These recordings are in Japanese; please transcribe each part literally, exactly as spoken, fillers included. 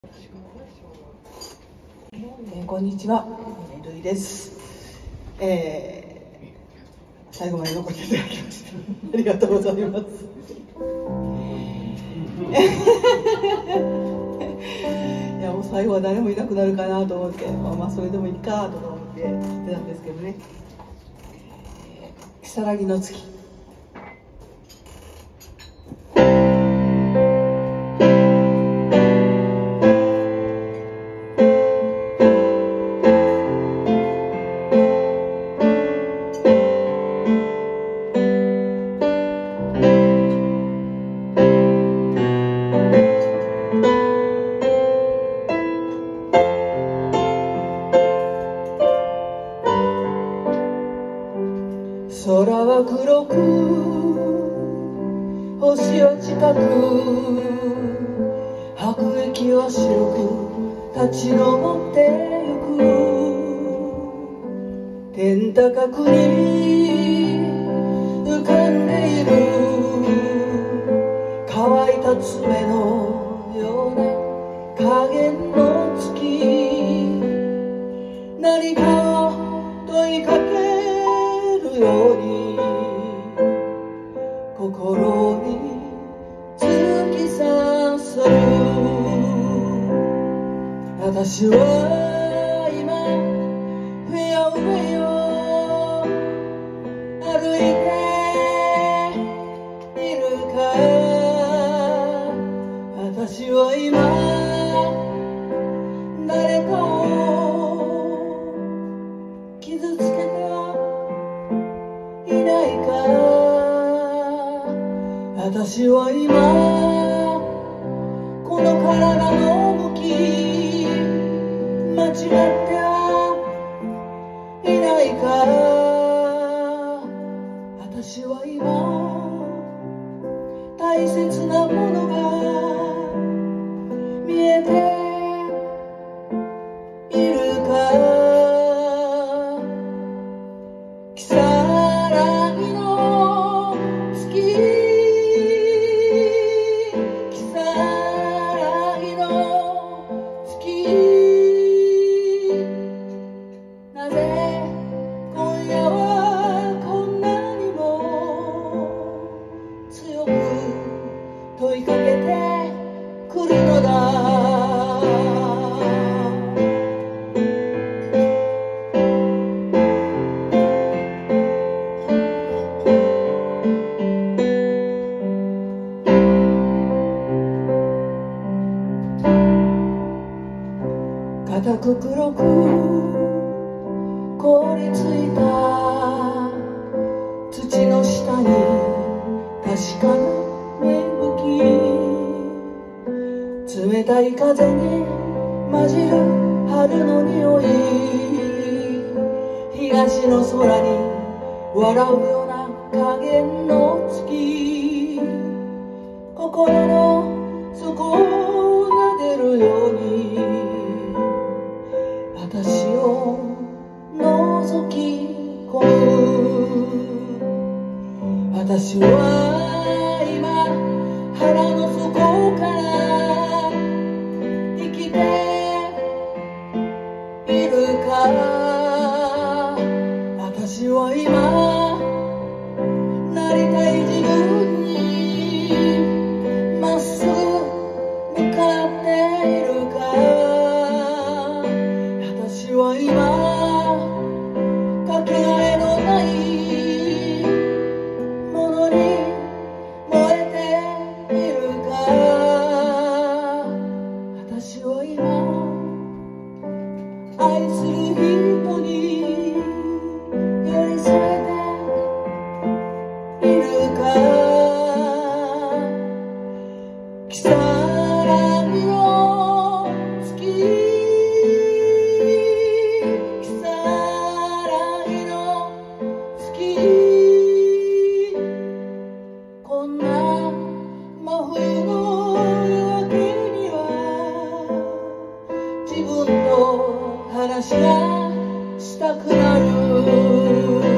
えー、こんにちは、るいです、えー、最後まで残っていただきましてありがとうございますいやもう最後は誰もいなくなるかなと思って、まあ、まあそれでもいいかとか思って言ってたんですけどね、えー、如月の月。空は黒く星は近く白液は白く立ち上ってゆく天高くに浮かんでいる乾いた爪のような影の月何かを問いかけように心に突き刺さる私は今フェアウェイを歩いているか私は今誰かを傷つけていないか私は今この体の向き間違ってはいないか私は今大切なものが見えているか問いかけてくるのだ固く黒く凍りついた土の下に確かな冷たい風に混じる春の匂い東の空に笑うような加減の月心の底が出るように私を覗き込む私は今腹の底から生きているか私は今なりたい自分にまっすぐ向かっているか私は今かけがえのないものに燃えているか私は今愛する人に寄り添えているか如月の月如月の月こんな真冬の夜明けには自分と話がしたくなる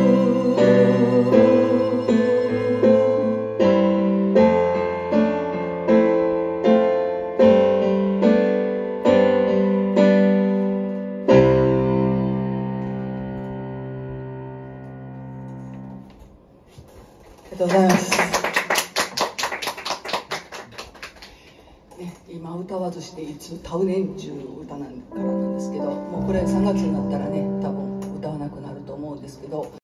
りがとうございます。ね、今歌わずしていつ歌うねんちゅう歌なんからなんですけど、もうこれさんがつになったらね多分歌わなくなると思うんですけど。